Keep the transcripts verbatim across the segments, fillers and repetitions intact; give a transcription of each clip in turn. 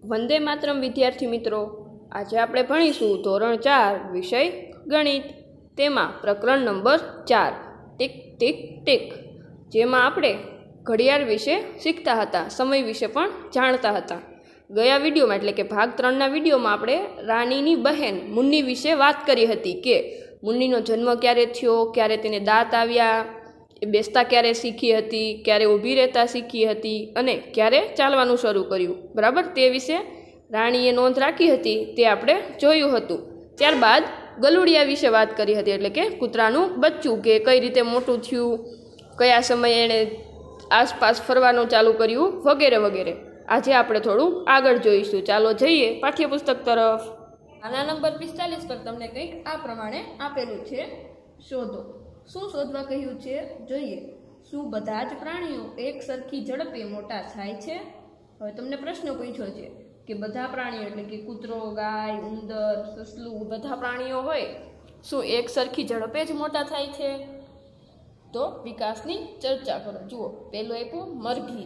વંદે માતરમ વિદ્યાર્થી મિત્રો, આજે આપણે ભણીશું ધોરણ ચાર વિષય ગણિત, તેમાં પ્રકરણ નંબર ચાર ટીક ટીક ટીક, જેમાં આપણે ઘડિયાળ વિશે શીખતા હતા, સમય વિશે પણ જાણતા હતા. ગયા વિડીયોમાં એટલે કે ભાગ ત્રણના વિડીયોમાં આપણે રાણીની બહેન મુન્ની વિશે વાત કરી હતી કે મુન્નીનો જન્મ ક્યારે થયો, ક્યારે તેને દાંત આવ્યા, એ બેસતા ક્યારે શીખી હતી, ક્યારે ઊભી રહેતા શીખી હતી અને ક્યારે ચાલવાનું શરૂ કર્યું. બરાબર, તે વિશે રાણીએ નોંધ રાખી હતી, તે આપણે જોયું હતું. ત્યારબાદ ગલુડિયા વિશે વાત કરી હતી, એટલે કે કૂતરાનું બચ્ચું, કે કઈ રીતે મોટું થયું, કયા સમયે એણે આસપાસ ફરવાનું ચાલુ કર્યું, વગેરે વગેરે. આજે આપણે થોડું આગળ જોઈશું. ચાલો જઈએ પાઠ્યપુસ્તક તરફ. આના નંબર પિસ્તાલીસ પર તમને કંઈક આ પ્રમાણે આપેલું છે, શોધો. શું શોધવા કહ્યું છે જોઈએ. શું બધા જ પ્રાણીઓ એક સરખી ઝડપે મોટા થાય છે? હવે તમને પ્રશ્ન પૂછ્યો છે કે બધા પ્રાણીઓ એટલે કે કૂતરો, ગાય, ઉંદર, સસલું, બધા પ્રાણીઓ હોય શું એક સરખી ઝડપે જ મોટા થાય છે? તો વિકાસની ચર્ચા કરો. જુઓ, પહેલું આપ્યું મરઘી.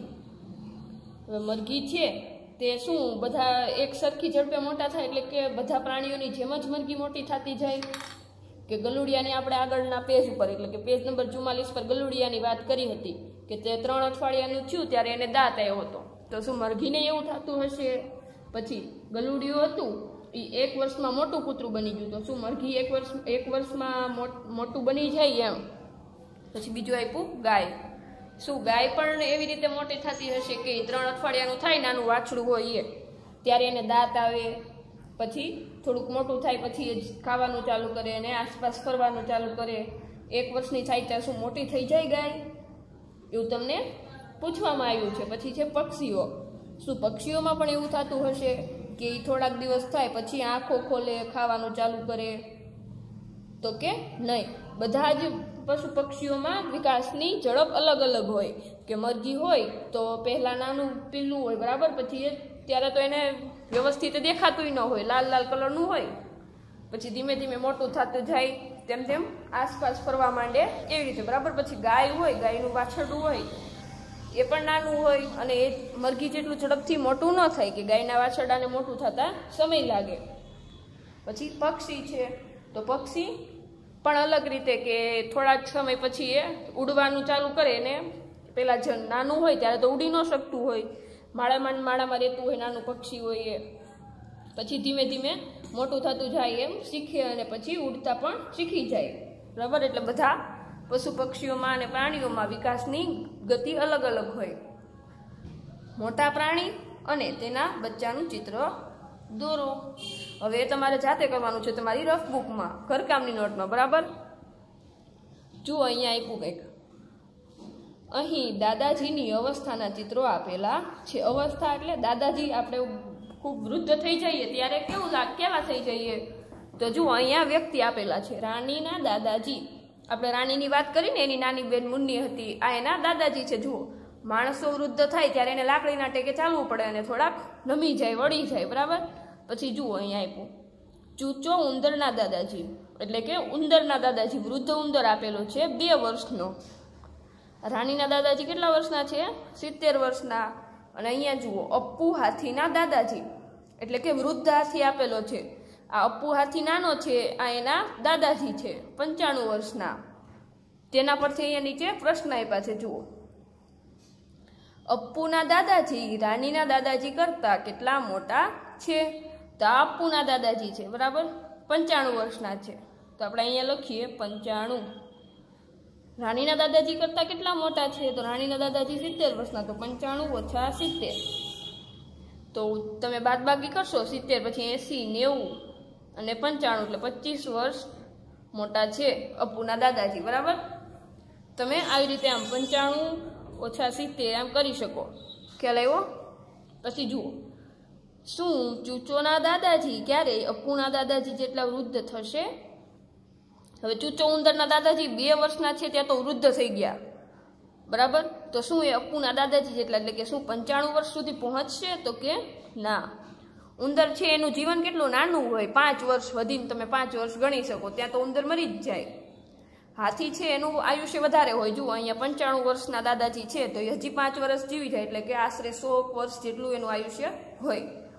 હવે મરઘી છે તે શું બધા એક સરખી ઝડપે મોટા થાય એટલે કે બધા પ્રાણીઓની જેમ જ મરઘી મોટી થતી જાય? કે ગલુડિયાની આપણે આગળના પેજ ઉપર એટલે કે પેજ નંબર ચુમ્માલીસ પર ગલુડિયાની વાત કરી હતી કે તે ત્રણ અઠવાડિયાનું થયું ત્યારે એને દાંત આવ્યો હતો. તો શું મરઘીને એવું થતું હશે? પછી ગલુડિયું હતું એ એક વર્ષમાં મોટું કૂતરું બની ગયું, તો શું મરઘી એક વર્ષ એક વર્ષમાં મોટું બની જાય એમ? પછી બીજું આપ્યું ગાય. શું ગાય પણ એવી રીતે મોટી થતી હશે કે ત્રણ અઠવાડિયાનું થાય, નાનું વાછડું હોય એ, ત્યારે એને દાંત આવે, પછી થોડુંક મોટું થાય પછી જ ખાવાનું ચાલુ કરે અને આસપાસ ફરવાનું ચાલુ કરે. એક વર્ષની થાય ત્યાં શું મોટી થઈ જાય ગાય? એવું તમને પૂછવામાં આવ્યું છે. પછી છે પક્ષીઓ. શું પક્ષીઓમાં પણ એવું થતું હશે કે એ થોડાક દિવસ થાય પછી આંખો ખોલે, ખાવાનું ચાલુ કરે? તો કે નહીં. બધા જ પશુ પક્ષીઓમાં વિકાસની ઝડપ અલગ અલગ હોય. કે મરઘી હોય તો પહેલાં નાનું પીલું હોય, બરાબર, પછી એ ત્યારે તો એને વ્યવસ્થિત દેખાતું ન હોય, લાલ લાલ કલરનું હોય, પછી ધીમે ધીમે મોટું થતું જાય, તેમ તેમ આસપાસ ફરવા માંડે, એવી રીતે, બરાબર. પછી ગાય હોય, ગાયનું વાછરડું હોય, એ પણ નાનું હોય અને એ મરઘી જેટલું ઝડપથી મોટું ન થાય, કે ગાયના વાછરડાને મોટું થતાં સમય લાગે. પછી પક્ષી છે, તો પક્ષી પણ અલગ રીતે કે થોડાક સમય પછી એ ઉડવાનું ચાલુ કરે ને પેલા જ નાનું હોય ત્યારે તો ઉડી ન શકતું હોય, માળામાં માળામાં રહેતું હોય, નાનું પક્ષી હોય એ, પછી ધીમે ધીમે મોટું થતું જાય એમ શીખે અને પછી ઉડતા પણ શીખી જાય, બરાબર. એટલે બધા પશુ પક્ષીઓમાં અને પ્રાણીઓમાં વિકાસની ગતિ અલગ અલગ હોય. મોટા પ્રાણી અને તેના બચ્ચાનું ચિત્ર દોરો. હવે એ તમારે જાતે કરવાનું છે તમારી રફ બુકમાં, ઘરકામની નોટમાં, બરાબર. જુઓ, અહીંયા આપ્યું કંઈક. અહીં દાદાજીની અવસ્થાના ચિત્રો આપેલા છે. અવસ્થા એટલે દાદાજી, આપણે ખૂબ વૃદ્ધ થઈ જઈએ ત્યારે કેવું લાગ કેવા થઈ જઈએ? તો જુઓ, અહીંયા વ્યક્તિ આપેલા છે, રાણીના દાદાજી. આપણે રાણીની વાત કરીને એની નાની બેન મુન્ની હતી, આ એના દાદાજી છે. જુઓ, માણસો વૃદ્ધ થાય ત્યારે એને લાકડીના ટેકે ચાલવું પડે અને થોડાક નમી જાય, વળી જાય, બરાબર. પછી જુઓ, અહીંયા આપ્યું ચૂચો ઉંદરના દાદાજી, એટલે કે ઉંદરના દાદાજી, વૃદ્ધ ઉંદર આપેલો છે બે વર્ષનો. રાણીના દાદાજી કેટલા વર્ષના છે? સિત્તેર વર્ષના. અને અહીંયા જુઓ, અપ્પુ હાથીના દાદાજી, એટલે કે વૃદ્ધ હાથી આપેલો છે. આ અપ્પુ હાથી નાનો છે, આ એના દાદાજી છે, પંચાણું વર્ષના. તેના પરથી અહીંયા નીચે પ્રશ્ન આપ્યા છે. જુઓ, અપ્પુના દાદાજી રાણીના દાદાજી કરતા કેટલા મોટા છે? તો આ અપ્પુના દાદાજી છે, બરાબર, પંચાણું વર્ષના છે. તો આપણે અહીંયા લખીએ પંચાણું. રાણીના દાદાજી કરતા કેટલા મોટા છે? તો રાણીના દાદાજી સિત્તેર વર્ષના, તો પંચાણું ઓછા સિત્તેર, તો તમે બાદબાકી કરશો, સિત્તેર પછી એંસી, નેવું અને પંચાણું, એટલે પચીસ વર્ષ મોટા છે અપ્પુના દાદાજી, બરાબર. તમે આવી રીતે આમ પંચાણું ઓછા સિત્તેર આમ કરી શકો. ખ્યાલ આવ્યો? પછી જુઓ, શું ચૂચોના દાદાજી ક્યારેય અપ્પુના દાદાજી જેટલા વૃદ્ધ થશે? હવે ચૂચો ઉંદરના દાદાજી બે વર્ષના છે ત્યાં તો વૃદ્ધ થઈ ગયા, બરાબર. તો શું એ અપ્પુના દાદાજી જેટલા, એટલે કે શું પંચાણું વર્ષ સુધી પહોંચશે? તો કે ના. ઉંદર છે એનું જીવન કેટલું નાનું હોય, પાંચ વર્ષ વધીને તમે પાંચ વર્ષ ગણી શકો, ત્યાં તો ઉંદર મરી જ જાય. હાથી છે એનું આયુષ્ય વધારે હોય. જુઓ, અહીંયા પંચાણું વર્ષના દાદાજી છે તો હજી પાંચ વર્ષ જીવી જાય, એટલે કે આશરે સો વર્ષ જેટલું એનું આયુષ્ય હોય.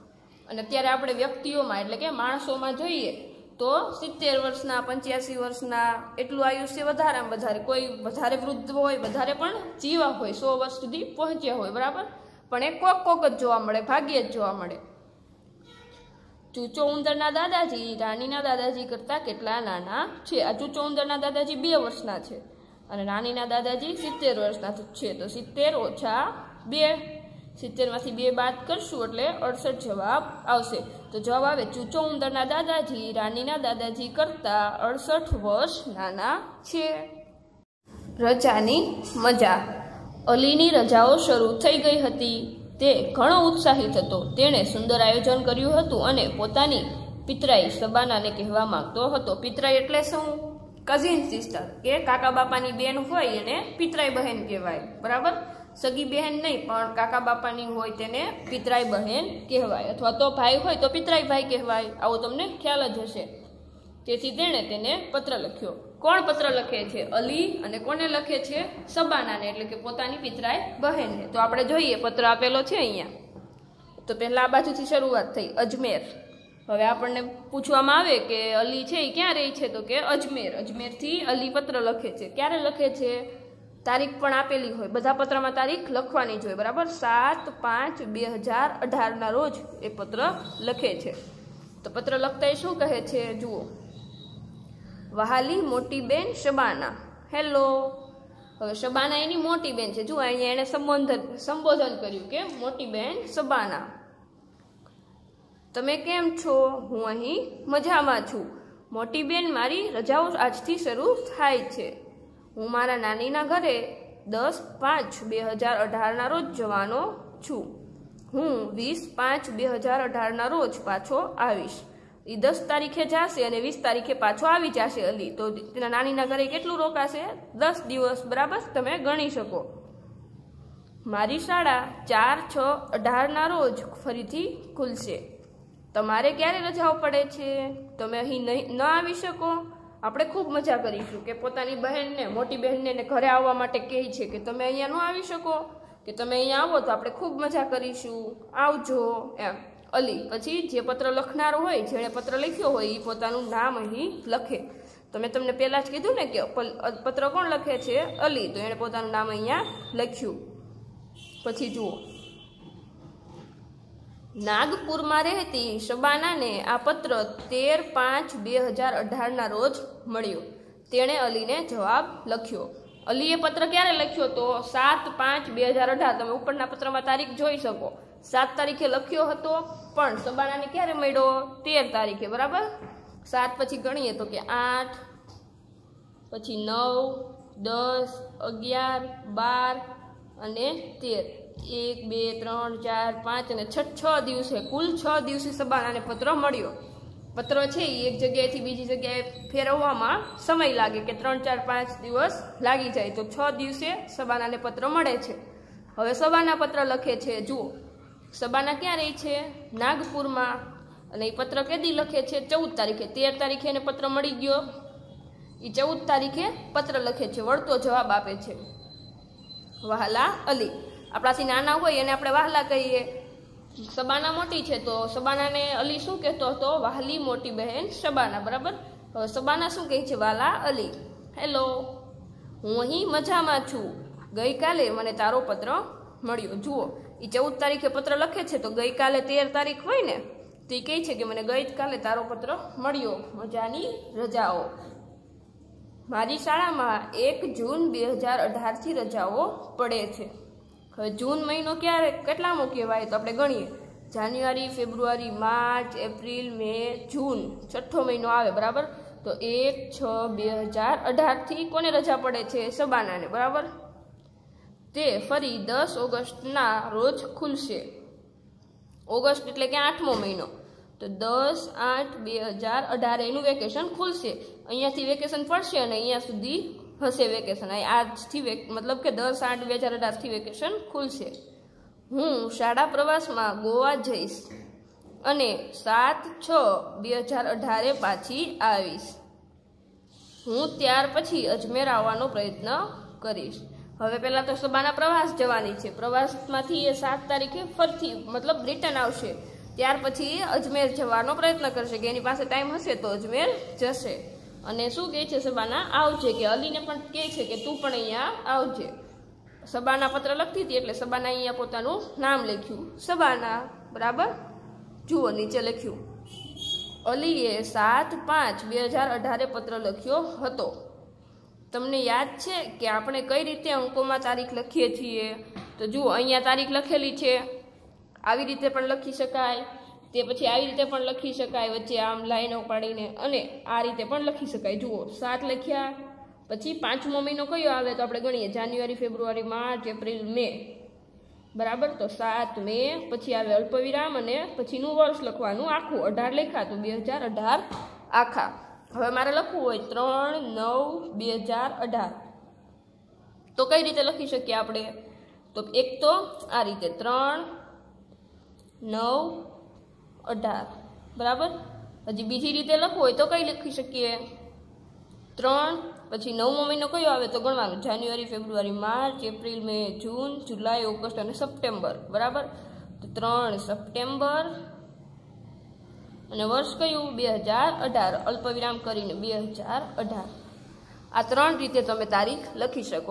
અને અત્યારે આપણે વ્યક્તિઓમાં એટલે કે માણસોમાં જોઈએ તો સિત્તેર વર્ષના પંચ્યાસી વર્ષના એટલું આયુષ્ય વધારેમાં વધારે, કોઈ વધારે વૃદ્ધ હોય, વધારે પણ જીવા હોય, સો વર્ષ સુધી પહોંચ્યા હોય, બરાબર. પણ એ કોક કોક જ જોવા મળે, ભાગ્યે જ જોવા મળે. ચૂચો ઉંદરના દાદાજી રાનીના દાદાજી કરતાં કેટલા નાના છે? આ ચૂચો ઉંદરના દાદાજી બે વર્ષના છે અને રાનીના દાદાજી સિત્તેર વર્ષના છે. તો સિત્તેર ઓછા બે, સિત્તેરમાંથી બે બાદ કરશું એટલે અડસઠ જવાબ આવશે. તો જવાબ આવે ચૂચો ઉંદરના દાદાજી રાનીના દાદાજી કરતાં અડસઠ વર્ષ નાના છે. રજાની મજા. અલીની રજાઓ શરૂ થઈ ગઈ હતી. તે ઘણો ઉત્સાહિત હતો. તેણે સુંદર આયોજન કર્યું હતું અને પોતાની પિતરાઈ શબાનાને કહેવા માંગતો હતો. પિતરાઈ એટલે શું? કઝિન સિસ્ટર, કે કાકા બાપાની બેન હોય એને પિતરાઈ બહેન કહેવાય, બરાબર. સગી બહેન નહીં, પણ કાકા બાપાની હોય તેને પિતરાઈ બહેન કહેવાય, અથવા તો ભાઈ હોય તો પિતરાઈ ભાઈ કહેવાય. આવો તમને ખ્યાલ જ હશે. તેથી તેણે તેને પત્ર લખ્યો. કોણ પત્ર લખે છે? અલી. અને કોને લખે છે? શબાનાને, એટલે કે પોતાની પિતરાઈ બહેનને. તો આપણે જોઈએ, પત્ર આપેલો છે અહીંયા. તો પહેલા આ બાજુથી શરૂઆત થઈ, અજમેર. હવે આપણને પૂછવામાં આવે કે અલી છે એ ક્યાં રહે છે? તો કે અજમેર. અજમેરથી અલી પત્ર લખે છે. ક્યારે લખે છે? તારીખ પણ આપેલી હોય, બધા પત્રમાં તારીખ લખવાની જ હોય, બરાબર. સાત પાંચ બે હજાર અઢારના રોજ એ પત્ર લખે છે. તો પત્ર લખતા એ શું કહે છે? જુઓ, વહાલી મોટી બેન શબાના, હેલો. હવે શબાના એની મોટી બેન છે. જુઓ અહીંયા એને સંબોધન સંબોધન કર્યું કે મોટી બેન શબાના, તમે કેમ છો? હું અહીં મજામાં છું. મોટી બેન, મારી રજાઓ આજથી શરૂ થાય છે. હું મારા નાનીના ઘરે દસ પાંચ બે હજાર અઢારના રોજ જવાનો છું. હું વીસ પાંચ બે હજાર અઢારના રોજ પાછો આવીશ. એ દસ તારીખે જશે અને વીસ તારીખે પાછો આવી જશે અલી. તો તેના નાનીના ઘરે કેટલું રોકાશે? દસ દિવસ, બરાબર. તમે ગણી શકો. મારી શાળા ચાર છ અઢારના રોજ ફરીથી ખુલશે. તમારે ક્યારે રજાઓ પડે છે? તમે અહીં નહીં ન આવી શકો? આપણે ખૂબ મજા કરીશું. કે પોતાની બહેનને, મોટી બહેનને ઘરે આવવા માટે કહે છે કે તમે અહીંયા ન આવી શકો, કે તમે અહીંયા આવો તો આપણે ખૂબ મજા કરીશું, આવજો એમ. અલી. પછી જે પત્ર લખનારો હોય, જેણે પત્ર લખ્યો હોય, એ પોતાનું નામ અહીં લખે. તો મેં તમને પહેલાં જ કીધું ને કે પત્ર કોણ લખે છે? અલી. તો એણે પોતાનું નામ અહીંયા લખ્યું. પછી જુઓ, નાગપુરમાં રહેતી શબાનાને આ પત્ર તેર પાંચ બે હજાર અઢારના રોજ મળ્યો. તેણે અલીને જવાબ લખ્યો. અલીએ પત્ર ક્યારે લખ્યો? તો સાત પાંચ બે હજાર અઢાર. તમે ઉપરના પત્રમાં તારીખ જોઈ શકો. સાત તારીખે લખ્યો હતો, પણ શબાનાને ક્યારે મળ્યો? તેર તારીખે, બરાબર. સાત પછી ગણીએ તો કે આઠ, પછી નવ, દસ, અગિયાર, બાર અને તેર. એક બે ત્રણ ચાર પાંચ અને છ છ દિવસે, કુલ છ દિવસે શબાનાને પત્ર મળ્યો. પત્ર છે એ એક જગ્યાએથી બીજી જગ્યાએ ફેરવવામાં સમય લાગે, કે ત્રણ ચાર પાંચ દિવસ લાગી જાય. તો છ દિવસે શબાનાને પત્ર મળે છે. હવે શબાના પત્ર લખે છે. જુઓ, શબાના ક્યાં રહી છે? નાગપુરમાં. અને એ પત્ર કેદી લખે છે? ચૌદ તારીખે. તેર તારીખે એને પત્ર મળી ગયો. એ ચૌદ તારીખે પત્ર લખે છે, વળતો જવાબ આપે છે. વહાલા અલી. આપણાથી નાના હોય એને આપણે વહાલા કહીએ. શબાના મોટી છે તો શબાનાને અલી શું કહેતો હતો? વહાલી મોટી બહેન શબાના, બરાબર. હવે શબાના શું કહે છે? વાલા અલી, હેલો, હું અહીં મજામાં છું. ગઈકાલે મને તારો પત્ર મળ્યો. જુઓ, એ ચૌદ તારીખે પત્ર લખે છે, તો ગઈકાલે તેર તારીખ હોય ને, તો એ કહે છે કે મને ગઈકાલે તારો પત્ર મળ્યો. મજાની રજાઓ. મારી શાળામાં એક જૂન બે હજાર અઢારથી રજાઓ પડે છે. હવે જૂન મહિનો ક્યારે કેટલામો કહેવાય? તો આપણે ગણીએ. જાન્યુઆરી, ફેબ્રુઆરી, માર્ચ, એપ્રિલ, મે, જૂન, છઠ્ઠો મહિનો આવે, બરાબર. તો એક છ બે હજાર અઢારથી કોને રજા પડે છે? શબાનાને, બરાબર. તે ફરી દસ ઓગસ્ટના રોજ ખુલશે. ઓગસ્ટ એટલે કે આઠમો મહિનો. તો દસ આઠ બે હજાર અઢાર એનું વેકેશન ખુલશે. અહીંયાથી વેકેશન પડશે અને અહીંયા સુધી હશે વેકેશન. આજથી મતલબ કે દસ આઠ બે હજાર અઢારથી વેકેશન ખુલશે. હું શાળા પ્રવાસમાં ગોવા જઈશ અને સાત છ બે હજાર અઢારે પાછી આવીશ. હું ત્યાર પછી અજમેર આવવાનો પ્રયત્ન કરીશ. હવે પહેલાં તો શબાના પ્રવાસ જવાની છે. પ્રવાસમાંથી એ સાત તારીખે ફરથી મતલબ રિટર્ન આવશે. ત્યાર પછી અજમેર જવાનો પ્રયત્ન કરશે કે એની પાસે ટાઈમ હશે તો અજમેર જશે. અને શું કહે છે સબાના, આવજે, કે અલીને પણ કહે છે કે તું પણ અહીંયા આવજે. સબાના પત્ર લખતી હતી એટલે સબાના અહીંયા પોતાનું નામ લખ્યું, સબાના. બરાબર, જુઓ નીચે લખ્યું, અલીએ સાત પાંચ બે હજાર અઢારે પત્ર લખ્યો હતો. તમને યાદ છે કે આપણે કઈ રીતે અંકોમાં તારીખ લખીએ છીએ? તો જુઓ અહીંયા તારીખ લખેલી છે, આવી રીતે પણ લખી શકાય, તે પછી આવી રીતે પણ લખી શકાય, વચ્ચે આમ લાઈનો પાડીને, અને આ રીતે પણ લખી શકાય. જુઓ સાત લખ્યા, પછી પાંચમો મહિનો કયો આવે તો આપણે ગણીએ, જાન્યુઆરી, ફેબ્રુઆરી, માર્ચ, એપ્રિલ, મે. બરાબર, તો સાત મે, પછી આવે અલ્પવિરામ અને પછીનું વર્ષ લખવાનું આખું. અઢાર લખ્યા તો બે હજાર અઢાર આખા. હવે મારે લખવું હોય ત્રણ નવ બે હજાર અઢાર, તો કઈ રીતે લખી શકીએ આપણે? તો એક તો આ રીતે ત્રણ નવ અઢાર. બરાબર, હજી બીજી રીતે લખવું હોય તો કઈ લખી શકીએ? ત્રણ પછી નવમો મહિનો કયો આવે તો ગણવાનું, January, February, March, April, May, June, July, August અને સપ્ટેમ્બર. બરાબર, તો ત્રણ સપ્ટેમ્બર અને વર્ષ કયું? બે હજાર અઢાર. અલ્પવિરામ કરીને બે હજાર અઢાર. આ ત્રણ રીતે તમે તારીખ લખી શકો.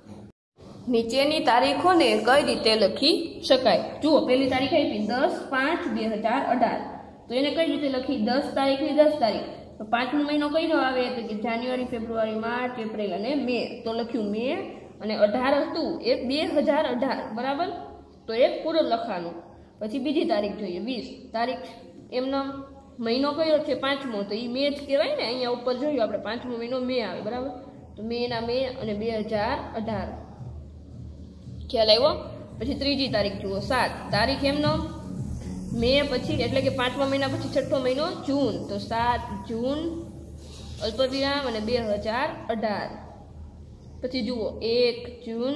નીચેની તારીખોને કઈ રીતે લખી શકાય? જુઓ, પહેલી તારીખ આપી દસ પાંચ બે હજાર અઢાર, તો એને કઈ રીતે લખી? દસ તારીખની દસ તારીખ. તો પાંચમો મહિનો કયો આવે તો કે જાન્યુઆરી, ફેબ્રુઆરી, માર્ચ, એપ્રિલ અને મે, તો લખ્યું મે. અને અઢાર હતું એ બે હજાર અઢાર. બરાબર, તો એક પૂરું લખવાનું. પછી બીજી તારીખ જોઈએ, વીસ તારીખ. એમનો મહિનો કયો છે? પાંચમો, તો એ મે જ કહેવાય ને. અહીંયા ઉપર જોયું આપણે પાંચમો મહિનો મે આવે. બરાબર, તો મે ના મે અને બે હજાર અઢાર. ખ્યાલ આવ્યો? પછી ત્રીજી તારીખ જુઓ, સાત તારીખ. એમનો મે પછી એટલે કે પાંચમા મહિના પછી છઠ્ઠો મહિનો જૂન, તો સાત જૂન અલ્પવિરામ અને બે હજાર અઢાર. પછી જુઓ એક જૂન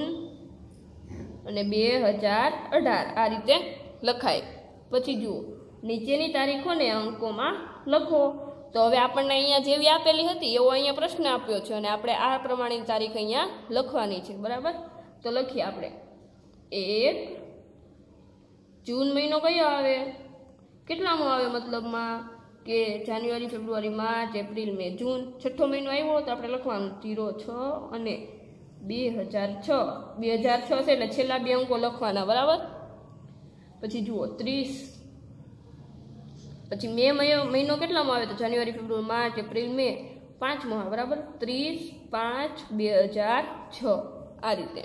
અને બે હજાર અઢાર. આ રીતે લખાય. પછી જુઓ નીચેની તારીખોને અંકોમાં લખો. તો હવે આપણને અહીંયા જેવી આપેલી હતી એવો અહીંયા પ્રશ્ન આપ્યો છે અને આપણે આ પ્રમાણેની તારીખ અહીંયા લખવાની છે. બરાબર, તો લખીએ આપણે. એક જૂન મહિનો કયો આવે? કેટલામો આવે? મતલબમાં કે જાન્યુઆરી, ફેબ્રુઆરી, માર્ચ, એપ્રિલ, મે, જૂન. છઠ્ઠો મહિનો આવ્યો તો આપણે લખવાનું જીરો છ અને બે હજાર છ. બે હજાર છ છે એટલે છેલ્લા બે અંકો લખવાના. બરાબર, પછી જુઓ ત્રીસ. પછી મે મહિનો કેટલામાં આવે તો જાન્યુઆરી, ફેબ્રુઆરી, માર્ચ, એપ્રિલ, મે, પાંચમો આવે. બરાબર, ત્રીસ પાંચ બે હજાર છ. આ રીતે.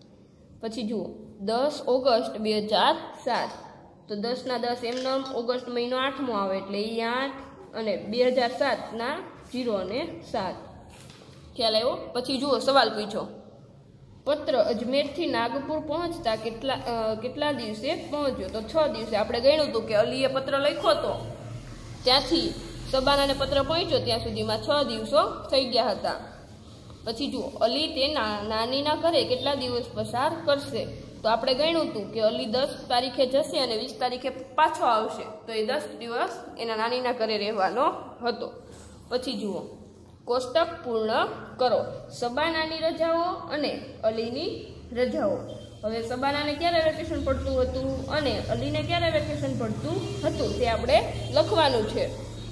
પછી જુઓ દસ ઓગસ્ટ બે હજાર સાત, તો દસના દસ એમનો ઓગસ્ટ મહિનો આઠમો આવે એટલે એ આઠ અને બે હજાર સાતના જીરો અને સાત. ખ્યાલ આવ્યો? પછી જુઓ સવાલ પૂછો, પત્ર અજમેરથી નાગપુર પહોંચતા કેટલા કેટલા દિવસે પહોંચ્યો? તો છ દિવસે. આપણે ગણ્યું હતું કે અલીએ પત્ર લખ્યો હતો ત્યાંથી સબાનાને પત્ર પહોંચ્યો ત્યાં સુધીમાં છ દિવસો થઈ ગયા હતા. પછી જુઓ અલી તેના નાનીના ઘરે કેટલા દિવસ પસાર કરશે? તો આપણે ગણ્યું હતું કે અલી દસ તારીખે જશે અને વીસ તારીખે પાછો આવશે, તો એ દસ દિવસ એના નાનીના ઘરે રહેવાનો હતો. પછી જુઓ કોષ્ટક પૂર્ણ કરો. સબાનાની રજાઓ અને અલીની રજાઓ. હવે સબાનાને ક્યારે વેકેશન પડતું હતું અને અલીને ક્યારે વેકેશન પડતું હતું તે આપણે લખવાનું છે.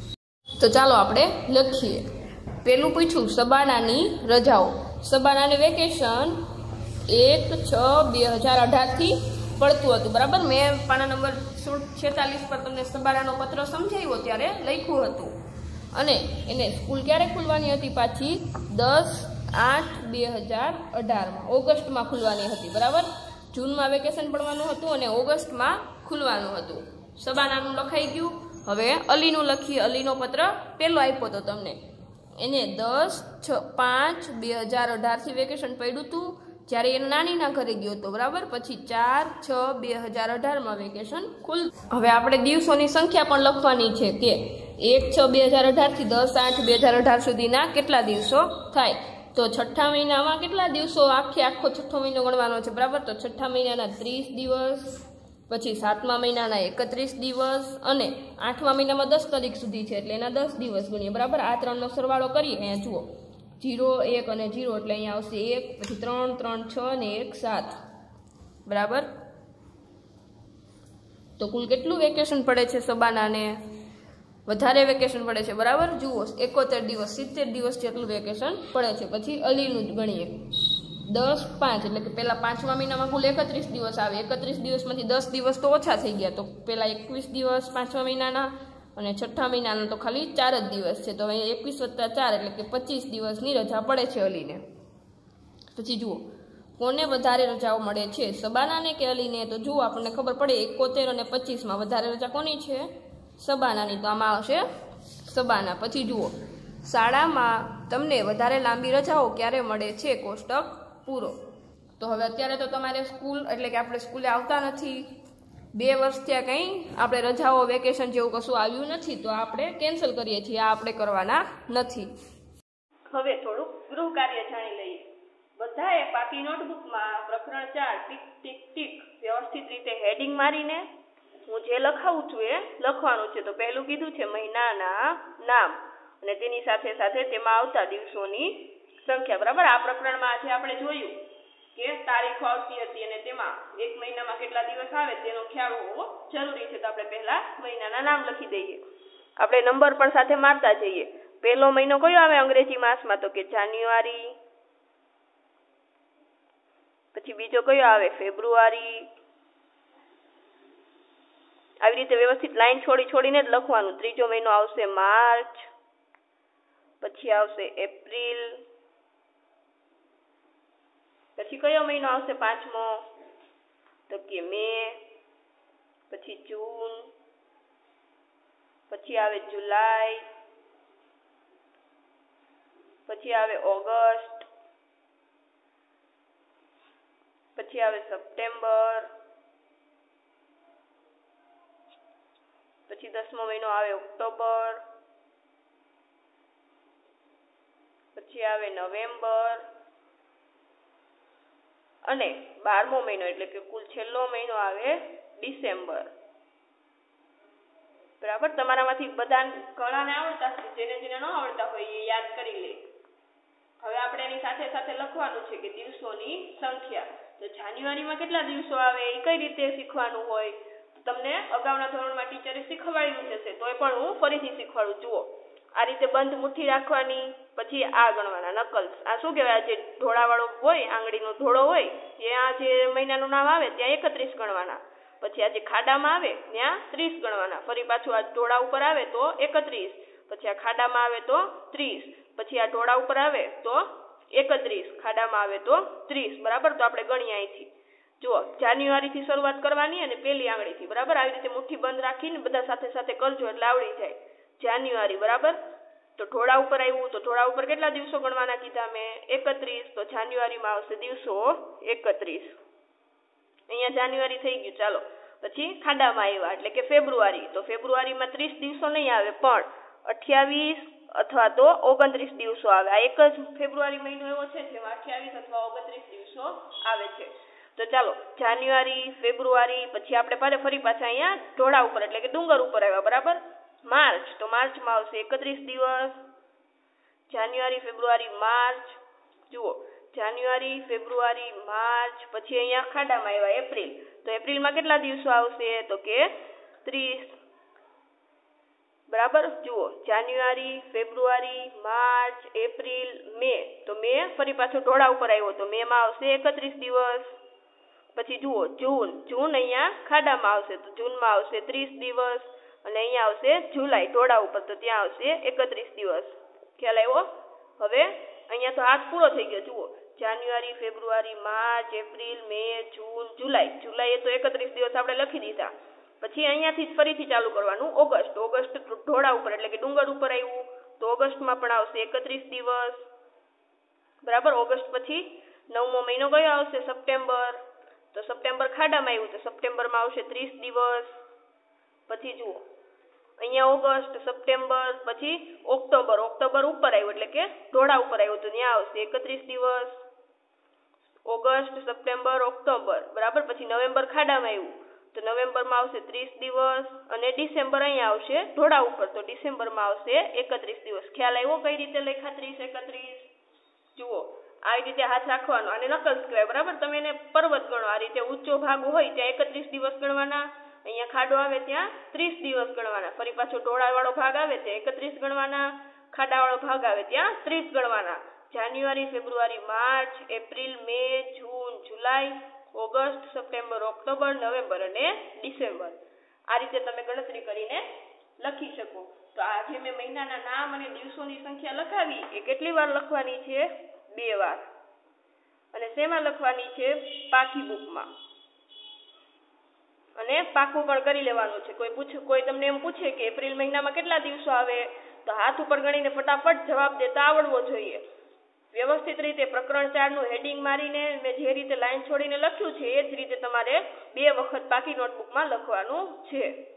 તો ચાલો આપણે લખીએ. પેલું પૂછ્યું સબાનાની રજાઓ. સબાનાને વેકેશન એક છ બે હજાર અઢારથી પડતું હતું. બરાબર, મેં પાના નંબર છેતાલીસ પર તમને સબાનાનો પત્ર સમજાવ્યો ત્યારે લખ્યું હતું. અને એને સ્કૂલ ક્યારે ખુલવાની હતી? પાછી દસ આઠ બે હજાર અઢારમાં ઓગસ્ટમાં ખુલવાની હતી. બરાબર, જૂનમાં વેકેશન પડવાનું હતું અને ઓગસ્ટમાં ખુલવાનું હતું. સબાનાનું લખાઈ ગયું. હવે અલીનું લખીએ. અલીનો પત્ર પહેલો આપ્યો હતો તમને. એને દસ છ પાંચ બે હજાર અઢારથી વેકેશન પડ્યું હતું જ્યારે એના નાનીના ઘરે ગયો હતો. બરાબર, પછી ચાર છ બે હજાર અઢારમાં વેકેશન ખુલ. હવે આપણે દિવસોની સંખ્યા પણ લખવાની છે કે એક છ બે હજાર અઢારથી દસ આઠ બે હજાર અઢાર સુધીના કેટલા દિવસો થાય? તો છઠ્ઠા મહિનામાં કેટલા દિવસો? આખે આખો છઠ્ઠો મહિનો ગણવાનો છે. બરાબર, તો છઠ્ઠા મહિનાના ત્રીસ દિવસ, પછી સાતમા મહિનાના એકત્રીસ દિવસ અને આઠમા મહિનામાં દસ તારીખ સુધી છે એટલે એના દસ દિવસ ગણીએ. બરાબર, આ ત્રણનો સરવાળો કરીએ. અહીંયા જુઓ જીરો એક અને જીરો એટલે અહીંયા આવશે એક, પછી ત્રણ ત્રણ છ અને એક સાત. બરાબર, તો કુલ કેટલું વેકેશન પડે છે સબાનાને? વધારે વેકેશન પડે છે, બરાબર. જુઓ, એકોતેર દિવસ સિત્તેર દિવસ જેટલું વેકેશન પડે છે. પછી અલીનું જ ગણીએ. દસ પાંચ એટલે કે પહેલાં પાંચમા મહિનામાં કુલ એકત્રીસ દિવસ આવે. એકત્રીસ દિવસમાંથી દસ દિવસ તો ઓછા થઈ ગયા, તો પહેલાં એકવીસ દિવસ પાંચમા મહિનાના અને છઠ્ઠા મહિનાના તો ખાલી ચાર જ દિવસ છે. તો અહીંયા એકવીસ વત્તા ચાર એટલે કે પચીસ દિવસની રજા પડે છે અલીને. પછી જુઓ, કોને વધારે રજાઓ મળે છે, સબાનાને કે અલીને? તો જુઓ, આપણને ખબર પડે એકોતેર અને પચીસમાં વધારે રજા કોની છે? સબાનાની. તો આમાં આવશે સબાના. પછી જુઓ, શાળામાં તમને વધારે લાંબી રજાઓ ક્યારે મળે છે? કોષ્ટક પૂરો. તો હવે અત્યારે તો તમારે સ્કૂલ એટલે કે આપણે સ્કૂલે આવતા નથી, બે વર્ષ થયા, કંઈ આપણે રજાઓ વેકેશન જેવું કશું આવ્યું નથી, તો આપણે કેન્સલ કરીએ છીએ, આ આપણે કરવાના નથી. હવે થોડુંક ગૃહ કાર્ય જાણી લઈએ. બધાએ પાકી નોટબુકમાં પ્રકરણ ચાર ટીક ટીક ટીક વ્યવસ્થિત રીતે હેડિંગ મારીને હું જે લખાવું છું એ લખવાનું છે. તો પહેલું કીધું છે મહિનાના નામ અને તેની સાથે સાથે તેમાં આવતા દિવસોની સંખ્યા, બરાબર. આ પ્રકરણમાં આજે આપણે જોયું કે તારીખો આવતી હતી અને તેમાં એક મહિનામાં કેટલા દિવસ આવે તેનો ખ્યાલ હોવો જરૂરી છે. તો આપણે પહેલા મહિનાના નામ લખી દઈએ. આપણે નંબર પણ સાથે મારતા જઈએ. પહેલો મહિનો કયો આવે અંગ્રેજી માસમાં? તો કે જાન્યુઆરી. પછી બીજો કયો આવે? ફેબ્રુઆરી. આવી રીતે વ્યવસ્થિત લાઈન છોડી છોડીને જ લખવાનું. ત્રીજો મહિનો આવશે માર્ચ. પછી આવશે એપ્રિલ. પછી કયો મહિનો આવશે પાંચમો? તો કે મે. પછી જૂન. પછી આવે જુલાઈ. પછી આવે ઓગસ્ટ. પછી આવે સપ્ટેમ્બર. પછી દસમો મહિનો આવે ઓક્ટોબર. પછી આવે નવેમ્બર અને બારમો મહિનો એટલે કે કુલ છેલ્લો મહિનો આવે ડિસેમ્બર. બરાબર. તમારામાંથી બધા ઘણાને આવડતા છે, જેને જેને ન આવડતા હોય એ યાદ કરી લે. હવે આપણે એની સાથે સાથે લખવાનું છે કે દિવસોની સંખ્યા. તો જાન્યુઆરીમાં કેટલા દિવસો આવે એ કઈ રીતે શીખવાનું હોય? તમને અગાઉના ધોરણમાં ટીચરે શીખવાડ્યું હશે, તોય પણ હું ફરીથી શીખવાડું. જુઓ, આ રીતે બંધ મુઠ્ઠી રાખવાની. પછી આ ગણવાના નકલ્સ. આ શું કહેવાય? જે ઢોળાવાળો હોય, આંગળીનો ઢોળો હોય, ત્યાં જે મહિનાનું નામ આવે ત્યાં એકત્રીસ ગણવાના. પછી આ જે ખાડામાં આવે ત્યાં ત્રીસ ગણવાના. ફરી પાછું આ ઢોળા ઉપર આવે તો એકત્રીસ. પછી આ ખાડામાં આવે તો ત્રીસ. પછી આ ઢોળા ઉપર આવે તો એકત્રીસ. ખાડામાં આવે તો ત્રીસ. બરાબર. તો આપણે ગણીએ અહીંથી. જુઓ, જાન્યુઆરીથી શરૂઆત કરવાની અને પહેલી આંગળીથી. બરાબર. આવી રીતે મુઠ્ઠી બંધ રાખીને બધા સાથે સાથે કરજો એટલે આવડી જાય. જાન્યુઆરી. બરાબર. તો ઢોળા ઉપર આવ્યું તો ઢોળા ઉપર કેટલા દિવસો ગણવાના કીધા મેં? એકત્રીસ. તો જાન્યુઆરીમાં આવશે દિવસો એકત્રીસ. અહીંયા જાન્યુઆરી થઈ ગયું. ચાલો, પછી ખાડામાં આવ્યા એટલે કે ફેબ્રુઆરી. તો ફેબ્રુઆરીમાં ત્રીસ દિવસો નહીં આવે, પણ અઠ્યાવીસ અથવા તો ઓગણત્રીસ દિવસો આવે. આ એક જ ફેબ્રુઆરી મહિનો એવો છે જેમાં અઠ્યાવીસ અથવા ઓગણત્રીસ દિવસો આવે છે. તો ચાલો, જાન્યુઆરી, ફેબ્રુઆરી, પછી આપણે પાછા ફરી પાછા અહીંયા ઢોળા ઉપર એટલે કે ડુંગર ઉપર આવ્યા. બરાબર. માર્ચ. તો માર્ચમાં આવશે એકત્રીસ દિવસ. January, February, March. જુઓ, જાન્યુઆરી, ફેબ્રુઆરી, માર્ચ. પછી અહીંયા ખાડામાં આવ્યા એપ્રિલ. તો એપ્રિલમાં કેટલા દિવસો આવશે? તો કે ત્રીસ. બરાબર. જુઓ, જાન્યુઆરી, ફેબ્રુઆરી, માર્ચ, એપ્રિલ, મે. તો મે ફરી પાછો ઢોળા ઉપર આવ્યો તો મે માં આવશે એકત્રીસ દિવસ. પછી જુઓ, જૂન. જૂન અહીંયા ખાડામાં આવશે તો જૂનમાં આવશે ત્રીસ દિવસ. અને અહીંયા આવશે જુલાઈ ઢોળા ઉપર તો ત્યાં આવશે એકત્રીસ દિવસ. ખ્યાલ આવ્યો? હવે અહીંયા તો હાથ પૂરો થઈ ગયો. જુઓ, January, February, March, April, May, June, જુલાઈ. જુલાઈ તો એકત્રીસ દિવસ આપણે લખી દીધા. પછી અહીંયાથી જ ફરીથી ચાલુ કરવાનું. ઓગસ્ટ. ઓગસ્ટ ઢોળા ઉપર એટલે કે ડુંગર ઉપર આવ્યું તો ઓગસ્ટમાં પણ આવશે એકત્રીસ દિવસ. બરાબર. ઓગસ્ટ પછી નવમો મહિનો કયો આવશે? સપ્ટેમ્બર. તો સપ્ટેમ્બર ખાડામાં આવ્યું તો સપ્ટેમ્બરમાં આવશે ત્રીસ દિવસ. પછી જુઓ, અહીંયા ઓગસ્ટ, સપ્ટેમ્બર, પછી ઓક્ટોબર. ઓક્ટોબર ઉપર આવ્યું એટલે કે ઢોળા ઉપર આવ્યું તો ત્યાં આવશે એકત્રીસ દિવસ. August, September, October. બરાબર. પછી નવેમ્બર ખાડામાં આવ્યું તો નવેમ્બરમાં આવશે ત્રીસ દિવસ. અને ડિસેમ્બર અહીંયા આવશે ઢોળા ઉપર તો ડિસેમ્બરમાં આવશે એકત્રીસ દિવસ. ખ્યાલ આવ્યો કઈ રીતે લખ્યા ત્રીસ એકત્રીસ? જુઓ, આવી રીતે હાથ રાખવાનો અને નકલ્સ કહેવાય. બરાબર. તમે એને પર્વત ગણો. આ રીતે ઊંચો ભાગ હોય ત્યાં એકત્રીસ દિવસ ગણવાના, અહીંયા ખાડો આવે ત્યાં ત્રીસ દિવસ ગણવાના. ફરી પાછો ટોળાવાળો ભાગ આવે ત્યાં એકત્રીસ ગણવાના. ખાડાવાળો ભાગ આવે ત્યાં ત્રીસ ગણવાના. January, February, March, April, May, June, July, August, September, October, November અને ડિસેમ્બર. આ રીતે તમે ગણતરી કરીને લખી શકો. તો આજે મેં મહિનાના નામ અને દિવસોની સંખ્યા લખાવી એ કેટલી વાર લખવાની છે? બે વાર. અને શેમાં લખવાની છે? પાકી બુકમાં. અને પાકું પણ કરી લેવાનું છે. કોઈ પૂછે કોઈ તમને એમ પૂછે કે એપ્રિલ મહિનામાં કેટલા દિવસો આવે, તો હાથ ઉપર ગણીને ફટાફટ જવાબ દેતા આવડવો જોઈએ. વ્યવસ્થિત રીતે પ્રકરણ ચાર નું હેડિંગ મારીને મેં જે રીતે લાઈન છોડીને લખ્યું છે એ જ રીતે તમારે બે વખત પાકી નોટબુકમાં લખવાનું છે.